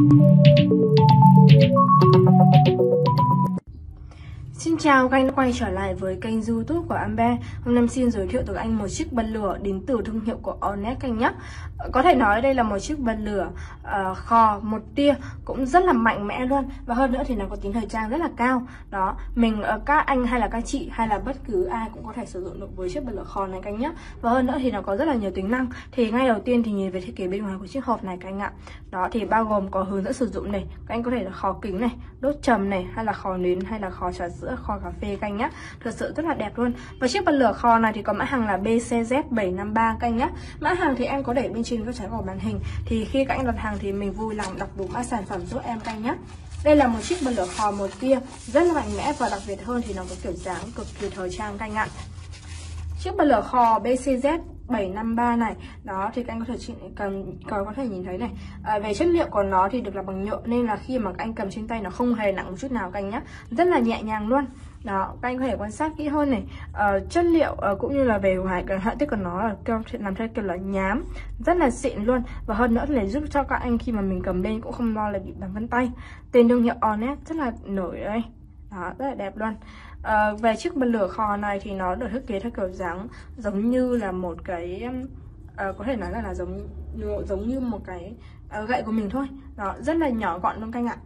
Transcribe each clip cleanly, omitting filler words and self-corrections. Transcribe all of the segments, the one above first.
Xin chào, các anh đã quay trở lại với kênh YouTube của Amber. Hôm nay xin giới thiệu tới các anh một chiếc bật lửa đến từ thương hiệu của Onet các anh nhé. Có thể nói đây là một chiếc bật lửa khò một tia cũng rất là mạnh mẽ luôn, và hơn nữa thì nó có tính thời trang rất là cao. Đó, mình các anh hay là các chị hay là bất cứ ai cũng có thể sử dụng được với chiếc bật lửa khò này các anh nhé. Và hơn nữa thì nó có rất là nhiều tính năng. Thì ngay đầu tiên thì nhìn về thiết kế bên ngoài của chiếc hộp này các anh ạ. Đó thì bao gồm có hướng dẫn sử dụng này, các anh có thể là khò kính này, đốt trầm này, hay là khò nến, hay là khò trà sữa, khò cà phê các anh nhé. Thật sự rất là đẹp luôn. Và chiếc bật lửa khò này thì có mã hàng là BCZ753 các anh nhé. Mã hàng thì em có để bên trên góc trái của màn hình. Thì khi các anh đặt hàng thì mình vui lòng đọc đúng mã sản phẩm giúp em các anh nhé. Đây là một chiếc bật lửa khò một tia rất là mạnh mẽ, và đặc biệt hơn thì nó có kiểu dáng cực kỳ thời trang các anh ạ. Chiếc bật lửa khò BCZ753 này, đó thì các anh có thể nhìn thấy này. Về chất liệu của nó thì được làm bằng nhựa, nên là khi mà các anh cầm trên tay nó không hề nặng một chút nào các anh nhé, rất là nhẹ nhàng luôn. Đó, các anh có thể quan sát kỹ hơn này. Chất liệu cũng như là về ngoài cái họa tiết của nó là làm theo kiểu là nhám, rất là xịn luôn. Và hơn nữa thì giúp cho các anh khi mà mình cầm lên cũng không lo là bị bám vân tay. Tên thương hiệu Onet rất là nổi đây. Đó, rất là đẹp luôn. Về chiếc bật lửa khò này thì nó được thiết kế theo kiểu dáng giống như là một cái có thể nói là giống như một cái gậy của mình thôi. Đó, rất là nhỏ gọn luôn các anh ạ.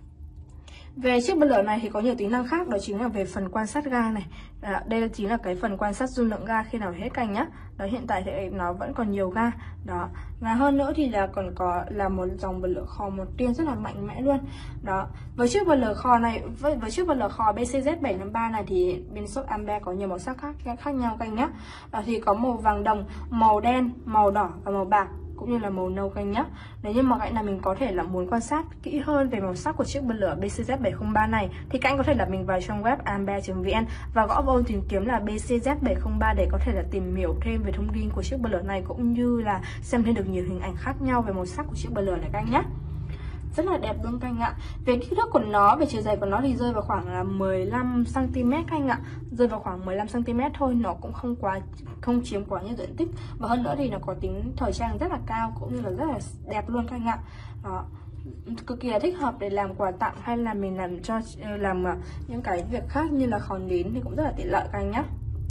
Về chiếc bật lửa này thì có nhiều tính năng khác, đó chính là về phần quan sát ga này. Đây chính là cái phần quan sát dung lượng ga khi nào hết các anh nhé. Đó, hiện tại thì nó vẫn còn nhiều ga. Đó, và hơn nữa thì là còn có là một dòng bật lửa khò một tia rất là mạnh mẽ luôn. Đó, với chiếc bật lửa khò này, với chiếc bật lửa khò BCZ753 này thì bên shop Amber có nhiều màu sắc khác nhau các anh nhé. Thì có màu vàng đồng, màu đen, màu đỏ và màu bạc, cũng như là màu nâu các anh nhé. Nếu như mà các anh nào mình có thể là muốn quan sát kỹ hơn về màu sắc của chiếc bật lửa BCZ703 này thì các anh có thể là mình vào trong web amber.vn và gõ vô tìm kiếm là BCZ703 để có thể là tìm hiểu thêm về thông tin của chiếc bật lửa này, cũng như là xem thêm được nhiều hình ảnh khác nhau về màu sắc của chiếc bật lửa này các anh nhé. Rất là đẹp luôn các anh ạ. Về kích thước của nó, về chiều dài của nó thì rơi vào khoảng là 15 cm các anh ạ. Rơi vào khoảng 15 cm thôi, nó cũng không chiếm quá nhiều diện tích. Và hơn nữa thì nó có tính thời trang rất là cao, cũng như là rất là đẹp luôn các anh ạ. Đó, cực kỳ là thích hợp để làm quà tặng, hay là mình làm những cái việc khác như là khò nến thì cũng rất là tiện lợi các anh nhé.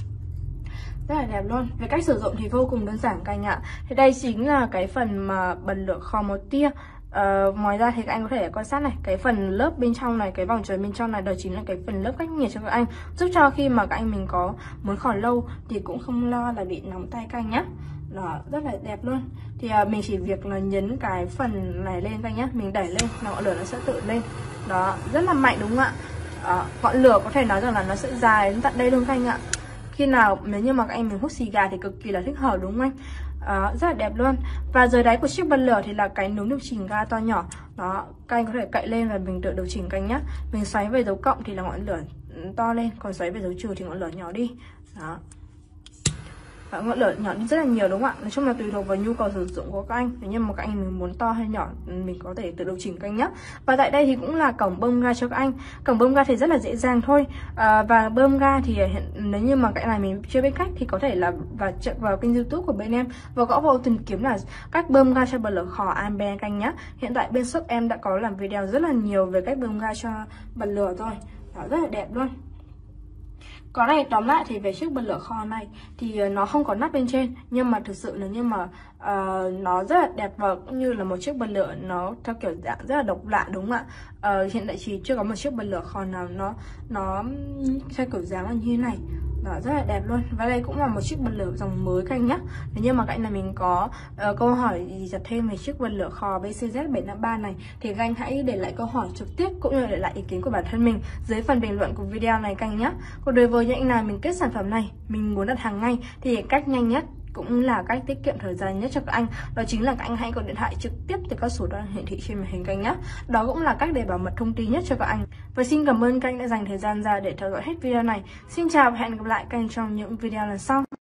Rất là đẹp luôn. Về cách sử dụng thì vô cùng đơn giản các anh ạ. Thì đây chính là cái phần mà bật lửa khò một tia. Ngoài ra thì các anh có thể quan sát này, cái phần lớp bên trong này, cái vòng trời bên trong này, đó chính là cái phần lớp cách nhiệt cho các anh, giúp cho khi mà các anh mình có muốn khò lâu thì cũng không lo là bị nóng tay các anh nhé. Đó, rất là đẹp luôn. Thì mình chỉ việc là nhấn cái phần này lên các anh nhé, mình đẩy lên là ngọn lửa nó sẽ tự lên. Đó, rất là mạnh đúng không ạ? Ngọn lửa có thể nói rằng là nó sẽ dài đến tận đây luôn các anh ạ. Khi nào nếu như mà các anh mình hút xì gà thì cực kỳ là thích hợp đúng không anh? Rất là đẹp luôn. Và dưới đáy của chiếc bật lửa thì là cái núm điều chỉnh ga to nhỏ. Đó, các anh có thể cậy lên và mình tự điều chỉnh các anh nhé. Mình xoáy về dấu cộng thì là ngọn lửa to lên, còn xoáy về dấu trừ thì ngọn lửa nhỏ đi. Đó, ngọn lửa nhỏ đi rất là nhiều đúng không ạ? Nói chung là tùy thuộc vào nhu cầu sử dụng của các anh. Nếu như mà các anh mình muốn to hay nhỏ mình có thể tự điều chỉnh các anh nhé. Và tại đây thì cũng là cổng bơm ga cho các anh. Cổng bơm ga thì rất là dễ dàng thôi. Và bơm ga thì nếu như mà các anh này mình chưa biết cách thì có thể là vào kênh YouTube của bên em và gõ vào tìm kiếm là cách bơm ga cho bật lửa khò Amber các anh nhé. Hiện tại bên shop em đã có làm video rất là nhiều về cách bơm ga cho bật lửa rồi. Đó, rất là đẹp luôn. Có này, tóm lại thì về chiếc bật lửa khò này thì nó không có nắp bên trên, nhưng mà thực sự nếu như mà nó rất là đẹp và cũng như là một chiếc bật lửa nó theo kiểu dạng rất là độc lạ đúng không ạ? Hiện tại chỉ chưa có một chiếc bật lửa khò nào nó theo kiểu dáng là như thế này. Đó, rất là đẹp luôn. Và đây cũng là một chiếc bật lửa dòng mới các anh nhé. Nếu như mà các anh là mình có câu hỏi gì giật thêm về chiếc bật lửa khò BCZ753 này thì các anh hãy để lại câu hỏi trực tiếp cũng như để lại ý kiến của bản thân mình dưới phần bình luận của video này các anh nhé. Còn đối với những anh nào mình kết sản phẩm này, mình muốn đặt hàng ngay thì cách nhanh nhất cũng là cách tiết kiệm thời gian nhất cho các anh, đó chính là các anh hãy gọi điện thoại trực tiếp từ các số đang hiển thị trên màn hình các anh nhé. Đó cũng là cách để bảo mật thông tin nhất cho các anh. Và xin cảm ơn các anh đã dành thời gian ra để theo dõi hết video này. Xin chào và hẹn gặp lại các anh trong những video lần sau.